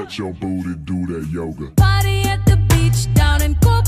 Let your booty do that yoga. Party at the beach down in Cuba.